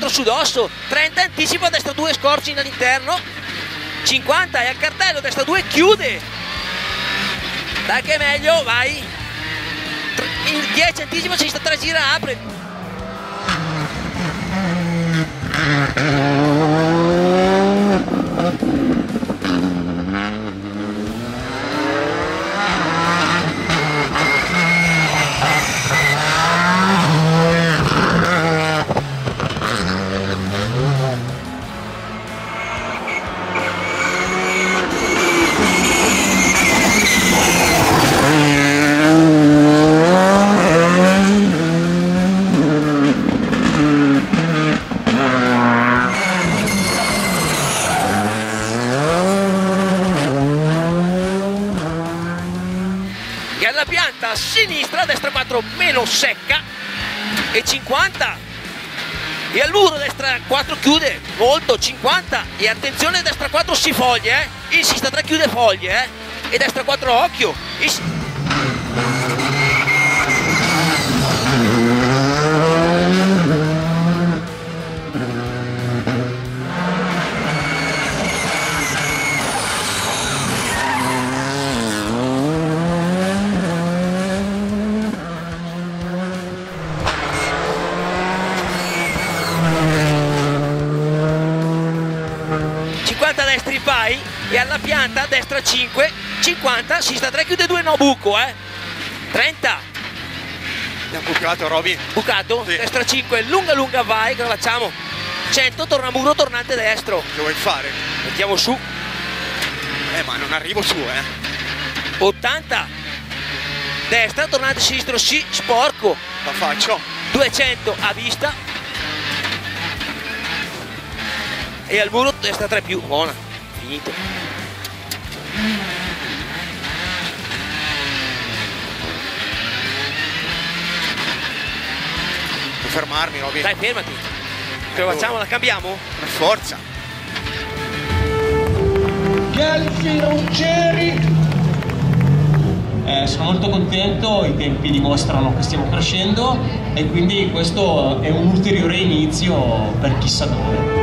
4 su dosso, 30 anticipa, destra 2 scorci all'interno, 50 e al cartello, destra 2 chiude, dai che è meglio, vai, il 10 anticipa, sinistra 3 gira, apre. E alla pianta a sinistra, destra 4 meno secca e 50 e al muro destra 4 chiude molto, 50 e attenzione, destra 4 si foglie, insista 3 chiude foglie e destra 4 occhio. 50 destri vai e alla pianta destra 5, 50, sinistra 3 chiude 2 no buco 30. Abbiamo bucato Roby. Bucato? Sì. Destra 5, lunga lunga vai, cosa facciamo? 100, torna muro, tornante destro. Che vuoi fare? Mettiamo su. Ma non arrivo su 80. Destra, tornante sinistro, sì, sporco. La faccio. 200 a vista. E al muro destra 3 più, buona, finito. Devo fermarmi, Roby. Dai, fermati. Che lo facciamo, la cambiamo? Per forza. Gelfi Ruggeri. Sono molto contento, i tempi dimostrano che stiamo crescendo e quindi questo è un ulteriore inizio per chissà dove.